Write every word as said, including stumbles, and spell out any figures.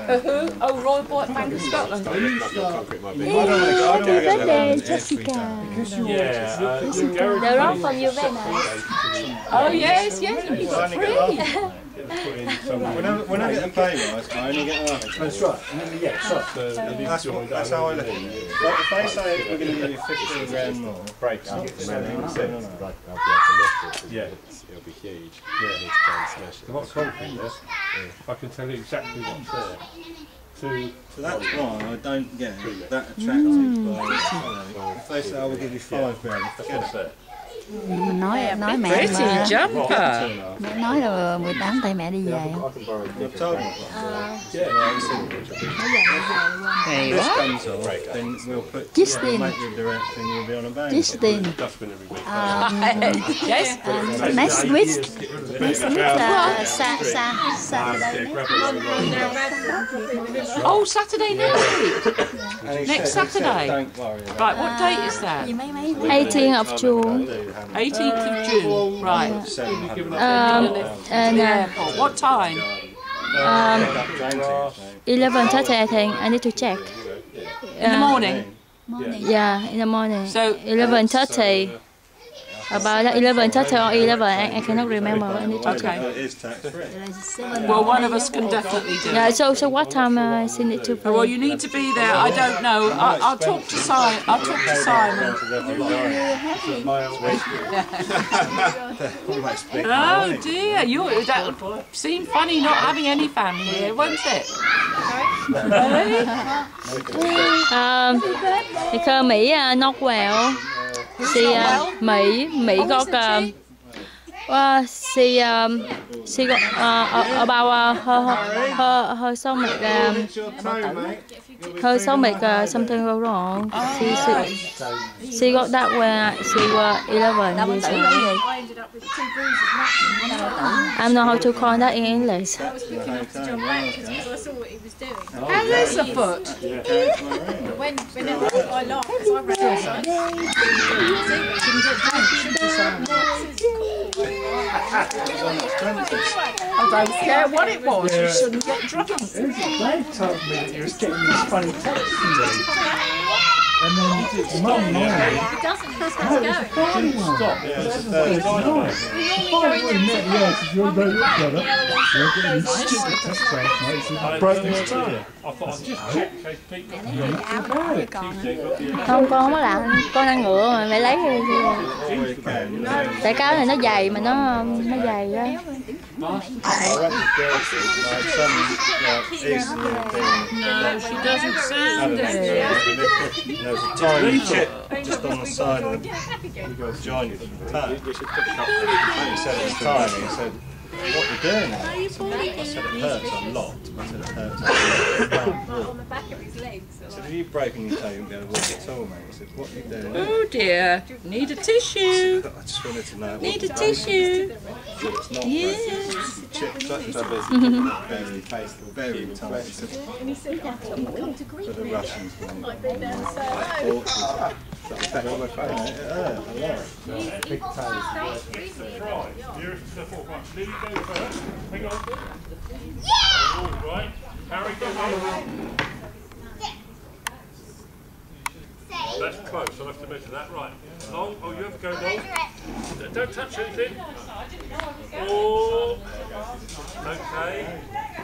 Uh, who? Oh, Royal Bank of Scotland. Happy birthday, Jessica. Yeah, uh, They're all from you, very nice. Oh yes, yes, you got free. When I, when I get a pay rise, I only get half. That's right. Yeah, so, That's, what, that's how I look at it. Like if they say we're going to give you fifteen grand more, break up. Yeah. It'll be huge. Yeah. Need to try and smash it. What's confident, yes? I can tell you exactly what's there. So, so that's why I don't get that attracted by, you know, if they say I will give you five grand, forget it. Mình nói nói mẹ Pretty mà jumper. mẹ nói là mười tám tay mẹ đi về. There you This are. comes off, then we'll put Justin. make your direction, you'll be on a band. Justin. Yes. Um, next week, next week là sa sa Saturday. Oh, Saturday next week. And he Next said- he said, Saturday. don't worry about Right, what date is that? eighteenth of June. eighteenth of June. Right. Um, and uh, Airport. What time? um, eleven thirty, I think. I need to check. In the morning. Yeah, in the morning. So eleven thirty. About eleven thirty or eleven, I, I cannot remember. I need to check. okay. It is tax free. Well, one of us can definitely do Yeah. it. So so what time uh, I need to? Well, you need to be there. I don't know. I, I'll talk to Simon. I'll talk to Simon. Oh dear, you that would seem funny not having any family here, won't it? Really? Um, because Mỹ uh, not well. She uh, Mỹ Mỹ got um, uh, she um, she got uh, about uh, her her her stomach um, her stomach uh, something go wrong. She she she got that when she was eleven years old. I don't know how to call that in English. How is the foot? When, whenever I laugh, because I recognise I don't care what it was. You shouldn't get drunk. Dave told me that he was getting these funny texts from me. And then Mum It doesn't, it just no, goes. it's a funny one. Stop. Yeah, it's a It's Thursday nice. night. It's fine, we met, yeah, because you're very good at it. You're getting these stupid text last night. It's broke his toe. I thought I'd just check in case Pete got the Không, con có làm con ăn ngựa mà mẹ lấy rồi. Tại cáo này nó dày mà nó nó dày ra. Like some like Eastern European. No, she doesn't sound it. There's a tiny chip just on the side of the joint of the toe. He said at the time, he said, what are you doing? I said it hurts a lot. I said it hurts a lot. On the back of his legs. I said, have you broken your toe? You won't be able to walk at all, mate. He said, what are you doing? Oh dear. Need a tissue. I just wanted to know. Need a tissue. It's not Yes. chipped up, very, very tight. And he said, come to Greece. For the Russians. I've been there so It hurt a lot. Big toe. Nearest to the fourth one. Lily, go first. Hang on. All right. Harry, go on. That's close. I'll have to measure that. Right. Long. Oh, you have to go long. Don't touch anything. Oh. Okay.